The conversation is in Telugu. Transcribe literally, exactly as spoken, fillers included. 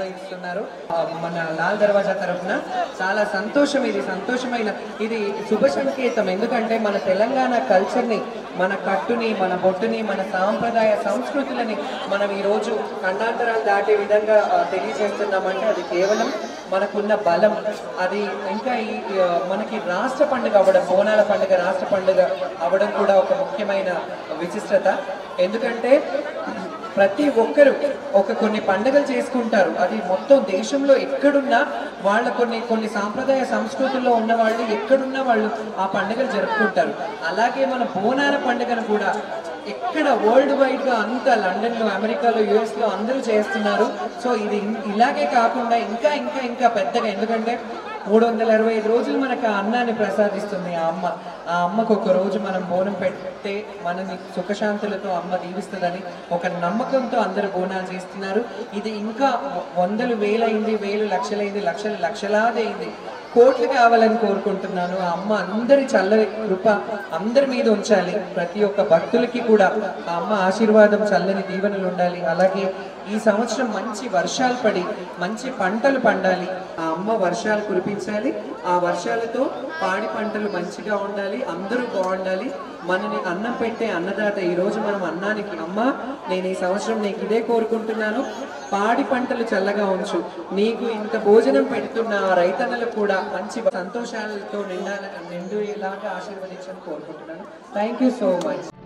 నిర్వహిస్తున్నారు మన లాల్ దర్వాజా తరఫున. చాలా సంతోషం, ఇది సంతోషమైన ఇది శుభ సంకేతం. ఎందుకంటే మన తెలంగాణ కల్చర్ని, మన కట్టుని, మన బొట్టుని, మన సాంప్రదాయ సంస్కృతులని మనం ఈరోజు ఖండాంతరాలు దాటే విధంగా తెలియజేస్తున్నామంటే అది కేవలం మనకున్న బలం. అది ఇంకా ఈ మనకి రాష్ట్ర పండుగ అవ్వడం, బోనాల పండుగ రాష్ట్ర పండుగ అవ్వడం కూడా ఒక ముఖ్యమైన విశిష్టత. ఎందుకంటే ప్రతి ఒక్కరు ఒక కొన్ని పండుగలు చేసుకుంటారు. అది మొత్తం దేశంలో ఎక్కడున్నా వాళ్ళ కొన్ని కొన్ని సాంప్రదాయ సంస్కృతుల్లో ఉన్న వాళ్ళు ఎక్కడున్నా వాళ్ళు ఆ పండుగలు జరుపుకుంటారు. అలాగే మన బోనాల పండుగను కూడా ఎక్కడ వరల్డ్ వైడ్గా అంతా లండన్లో, అమెరికాలో, యుఎస్లో అందరూ చేస్తున్నారు. సో ఇది ఇలాగే కాకుండా ఇంకా ఇంకా ఇంకా పెద్దగా, ఎందుకంటే మూడు వందల అరవై ఐదు రోజులు మనకు ఆ అన్నాన్ని ప్రసాదిస్తుంది ఆ అమ్మ. ఆ అమ్మకు ఒక రోజు మనం బోనం పెడితే మనని సుఖశాంతులతో అమ్మ దీవిస్తుందని ఒక నమ్మకంతో అందరూ బోనాలు చేస్తున్నారు. ఇది ఇంకా వందలు వేలైంది, వేలు లక్షలైంది, లక్షలు లక్షలాది అయింది, కోట్లు కావాలని కోరుకుంటున్నాను. ఆ అమ్మ అందరి చల్లని కృప అందరి మీద ఉంచాలి. ప్రతి ఒక్క భక్తులకి కూడా ఆ అమ్మ ఆశీర్వాదం, చల్లని దీవెనలు ఉండాలి. అలాగే ఈ సంవత్సరం మంచి వర్షాలు పడి మంచి పంటలు పండాలి. ఆ అమ్మ వర్షాలు కురిపించాలి. ఆ వర్షాలతో పాడి పంటలు మంచిగా ఉండాలి, అందరూ బాగుండాలి. మనని అన్నం పెట్టే అన్నదాత. ఈరోజు మనం అన్నానికి, అమ్మ నేను ఈ సంవత్సరం నీకు ఇదే కోరుకుంటున్నాను, పాడి పంటలు చల్లగా ఉంచు, నీకు ఇంత భోజనం పెడుతున్న రైతన్నలకు కూడా మంచి సంతోషాలతో నిండా నిండు ఇలాగా ఆశీర్వదించని కోరుకుంటున్నాను. Thank you so much.